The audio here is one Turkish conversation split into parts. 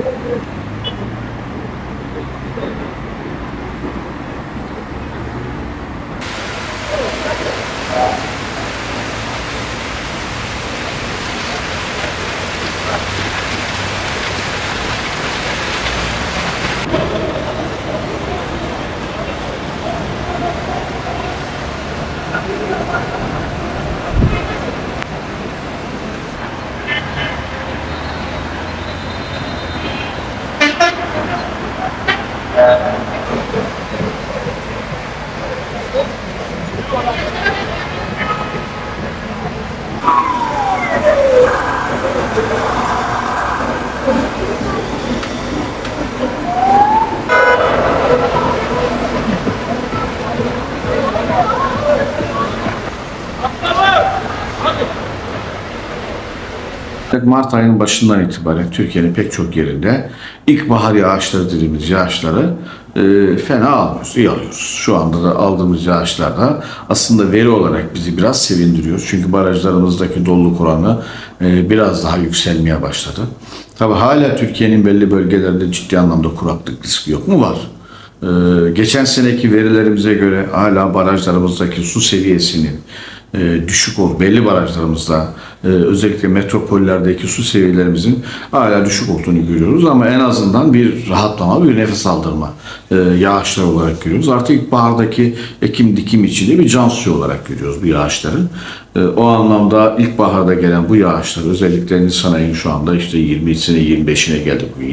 Mart ayının başından itibaren Türkiye'nin pek çok yerinde ilkbahar yağışları dediğimiz yağışları fena almıyoruz, iyi alıyoruz. Şu anda da aldığımız yağışlar da aslında veri olarak bizi biraz sevindiriyor. Çünkü barajlarımızdaki doluluk oranı biraz daha yükselmeye başladı. Tabii hala Türkiye'nin belli bölgelerinde ciddi anlamda kuraklık riski yok mu? Var. Geçen seneki verilerimize göre hala barajlarımızdaki su seviyesinin düşük belli barajlarımızda özellikle metropollerdeki su seviyelerimizin hala düşük olduğunu görüyoruz ama en azından bir rahatlama, bir nefes aldırma yağışlar olarak görüyoruz. Artık ilkbahardaki ekim dikim içinde bir can suyu olarak görüyoruz bu yağışları. O anlamda ilkbaharda gelen bu yağışlar özellikle Nisan ayının şu anda işte 20'sine 25'ine geldik, bugün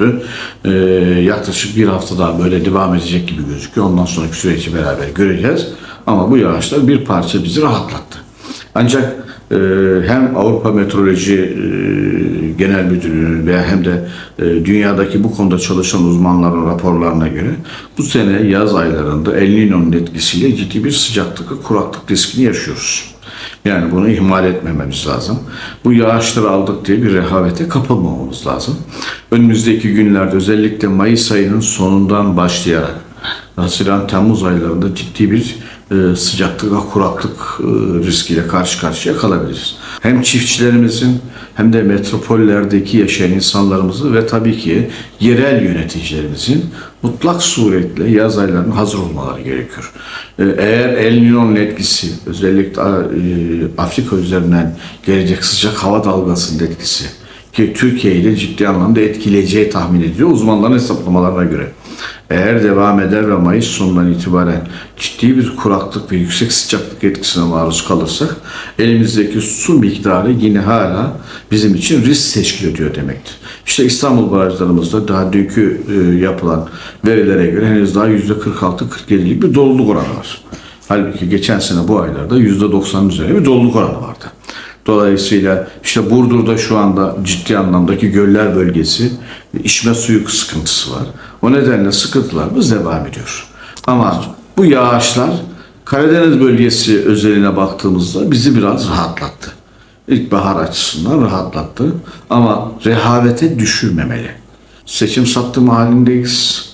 24'ü. Yaklaşık bir hafta daha böyle devam edecek gibi gözüküyor. Ondan sonraki süreci beraber göreceğiz. Ama bu yağışlar bir parça bizi rahatlattı. Ancak hem Avrupa Meteoroloji Genel Müdürlüğü veya hem de dünyadaki bu konuda çalışan uzmanların raporlarına göre bu sene yaz aylarında El Niño'nun etkisiyle ciddi bir sıcaklık, kuraklık riskini yaşıyoruz. Yani bunu ihmal etmememiz lazım. Bu yağışları aldık diye bir rehavete kapılmamamız lazım. Önümüzdeki günlerde özellikle Mayıs ayının sonundan başlayarak Haziran-Temmuz aylarında ciddi bir sıcaklık ve kuraklık riskiyle karşı karşıya kalabiliriz. Hem çiftçilerimizin hem de metropollerdeki yaşayan insanlarımızın ve tabii ki yerel yöneticilerimizin mutlak suretle yaz aylarına hazır olmaları gerekiyor. Eğer El Niño'nun etkisi, özellikle Afrika üzerinden gelecek sıcak hava dalgasının etkisi ki Türkiye'yi de ciddi anlamda etkileyeceği tahmin ediliyor uzmanların hesaplamalarına göre. Eğer devam eder ve Mayıs sonundan itibaren ciddi bir kuraklık ve yüksek sıcaklık etkisine maruz kalırsak elimizdeki su miktarı yine hala bizim için risk teşkil ediyor demektir. İşte İstanbul barajlarımızda daha dünkü yapılan verilere göre henüz daha %46-47'lik bir doluluk oranı var. Halbuki geçen sene bu aylarda %90'ın üzerinde bir doluluk oranı vardı. Dolayısıyla işte Burdur'da şu anda ciddi anlamdaki göller bölgesi içme suyu sıkıntısı var. O nedenle sıkıntılarımız devam ediyor. Ama bu yağışlar Karadeniz bölgesi özeline baktığımızda bizi biraz rahatlattı. İlkbahar açısından rahatlattı ama rehavete düşürmemeli. Seçim sattım halindeyiz.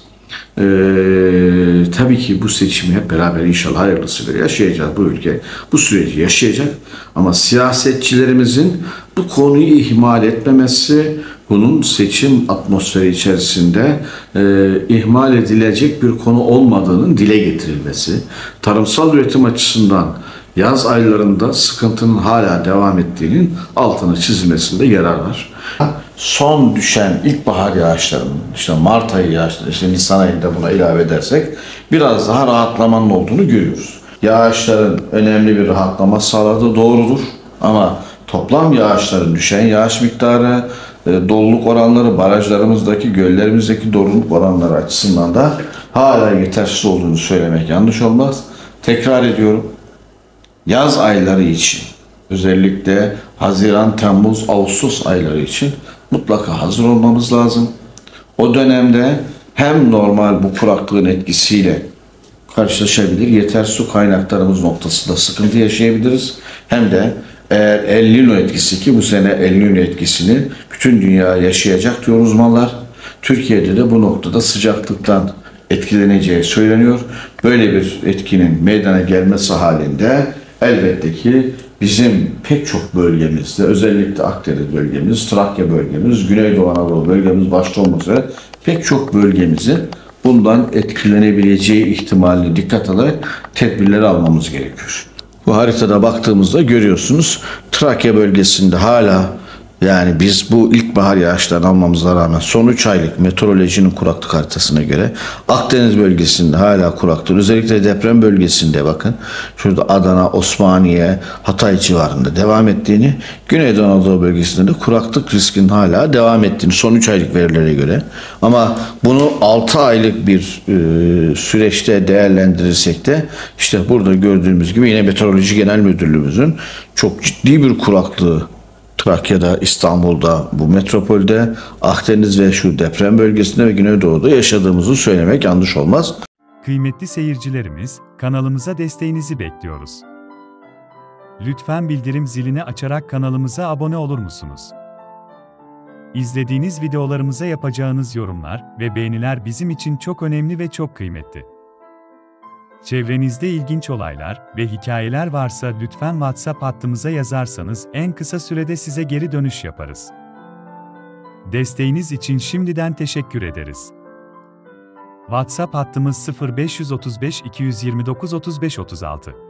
Tabii ki bu seçimi hep beraber inşallah hayırlısıyla yaşayacağız. Bu ülke bu süreci yaşayacak. Ama siyasetçilerimizin bu konuyu ihmal etmemesi, bunun seçim atmosferi içerisinde ihmal edilecek bir konu olmadığının dile getirilmesi, tarımsal üretim açısından yaz aylarında sıkıntının hala devam ettiğinin altını çizilmesinde yarar var. Son düşen ilkbahar yağışlarının, işte Mart ayı yağışları, işte Nisan ayında buna ilave edersek biraz daha rahatlamanın olduğunu görüyoruz. Yağışların önemli bir rahatlama sağladığı doğrudur ama toplam yağışların düşen yağış miktarı, doluluk oranları, barajlarımızdaki, göllerimizdeki doluluk oranları açısından da hala yetersiz olduğunu söylemek yanlış olmaz. Tekrar ediyorum, yaz ayları için özellikle Haziran, Temmuz, Ağustos ayları için mutlaka hazır olmamız lazım. O dönemde hem normal bu kuraklığın etkisiyle karşılaşabilir, yetersiz su kaynaklarımız noktasında sıkıntı yaşayabiliriz. Hem de eğer El Niño etkisi, ki bu sene El Niño etkisini bütün dünya yaşayacak diyor uzmanlar. Türkiye'de de bu noktada sıcaklıktan etkileneceği söyleniyor. Böyle bir etkinin meydana gelmesi halinde elbette ki bizim pek çok bölgemizde, özellikle Akdeniz bölgemiz, Trakya bölgemiz, Güneydoğu Anadolu bölgemiz başta olmak üzere pek çok bölgemizin bundan etkilenebileceği ihtimaline dikkat alarak tedbirleri almamız gerekiyor. Bu haritada baktığımızda görüyorsunuz Trakya bölgesinde hala, yani biz bu ilkbahar yağışlarını almamıza rağmen son 3 aylık meteorolojinin kuraklık haritasına göre Akdeniz bölgesinde hala kuraklık. Özellikle deprem bölgesinde bakın. Şurada Adana, Osmaniye, Hatay civarında devam ettiğini, Güneydoğu Anadolu bölgesinde de kuraklık riskinin hala devam ettiğini son 3 aylık verilere göre. Ama bunu 6 aylık bir süreçte değerlendirirsek de işte burada gördüğümüz gibi yine Meteoroloji Genel Müdürlüğümüzün çok ciddi bir kuraklığı Trakya'da, İstanbul'da, bu metropolde, Akdeniz ve şu deprem bölgesinde ve Güneydoğu'da yaşadığımızı söylemek yanlış olmaz. Kıymetli seyircilerimiz, kanalımıza desteğinizi bekliyoruz. Lütfen bildirim zilini açarak kanalımıza abone olur musunuz? İzlediğiniz videolarımıza yapacağınız yorumlar ve beğeniler bizim için çok önemli ve çok kıymetli. Çevrenizde ilginç olaylar ve hikayeler varsa lütfen WhatsApp hattımıza yazarsanız en kısa sürede size geri dönüş yaparız. Desteğiniz için şimdiden teşekkür ederiz. WhatsApp hattımız 0535 229 35 36.